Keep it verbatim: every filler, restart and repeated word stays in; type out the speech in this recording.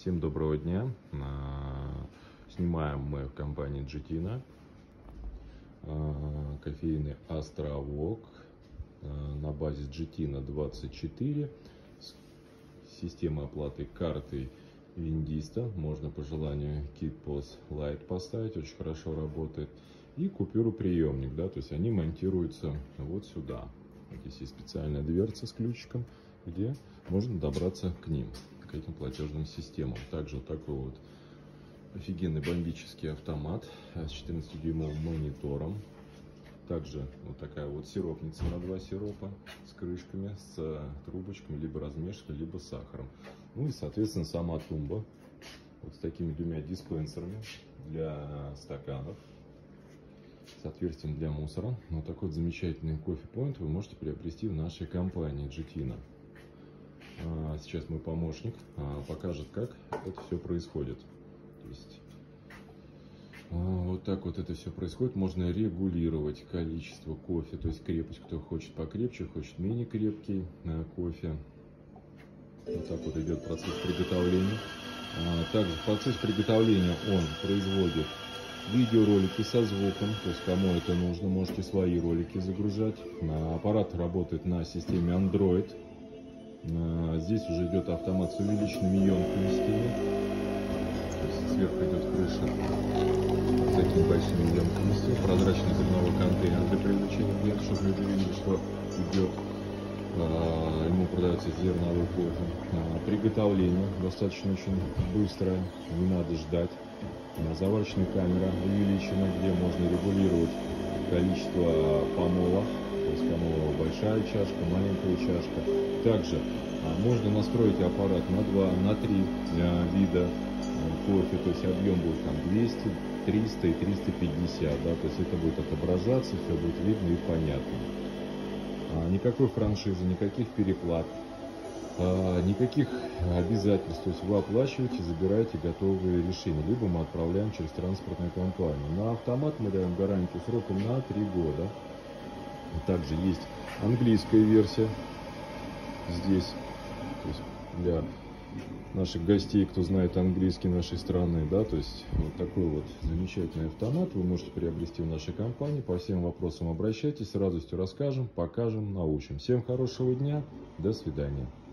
Всем доброго дня. Снимаем мы в компании Джетина кофейный островок на базе Джетина двадцать четыре. Система оплаты картой Виндиста. Можно по желанию KitPos Lite поставить, очень хорошо работает. И купюроприемник, да, то есть они монтируются вот сюда. Здесь есть специальная дверца с ключиком, где можно добраться к ним, к этим платежным системам. Также вот такой вот офигенный бомбический автомат с четырнадцатидюймовым монитором. Также вот такая вот сиропница на два сиропа с крышками, с трубочками, либо размешкой, либо сахаром. Ну и, соответственно, сама тумба вот с такими двумя диспенсерами для стаканов, с отверстием для мусора. Вот такой вот замечательный кофе-поинт вы можете приобрести в нашей компании Джетина. Сейчас мой помощник покажет, как это все происходит. То есть, вот так вот это все происходит. Можно регулировать количество кофе, то есть крепость, кто хочет покрепче, хочет менее крепкий кофе. Вот так вот идет процесс приготовления. Также в процессе приготовления он производит видеоролики со звуком, то есть кому это нужно, можете свои ролики загружать. Аппарат работает на системе Android. Здесь уже идет автомат с увеличенными емкостями. То есть сверху идет крыша с такими большими емкостями. Прозрачный зерновой контейнер для привлечения клиентов, чтобы люди видели, что идет, ему продается зерновой кофе. Приготовление достаточно очень быстрое, не надо ждать. Заварочная камера увеличена, где можно регулировать количество помолов, то есть кому большая чашка, маленькая чашка. Также а, можно настроить аппарат на два, на три а, вида а, кофе, то есть объем будет там двести, триста и триста пятьдесят, да, то есть это будет отображаться, все будет видно и понятно. А, никакой франшизы, никаких переплат. Никаких обязательств, то есть вы оплачиваете, забираете готовые решения, либо мы отправляем через транспортную компанию. На автомат мы даем гарантию сроком на три года. Также есть английская версия здесь, то есть для наших гостей, кто знает английский нашей страны, да, то есть вот такой вот замечательный автомат вы можете приобрести в нашей компании. По всем вопросам обращайтесь, с радостью расскажем, покажем, научим. Всем хорошего дня, до свидания.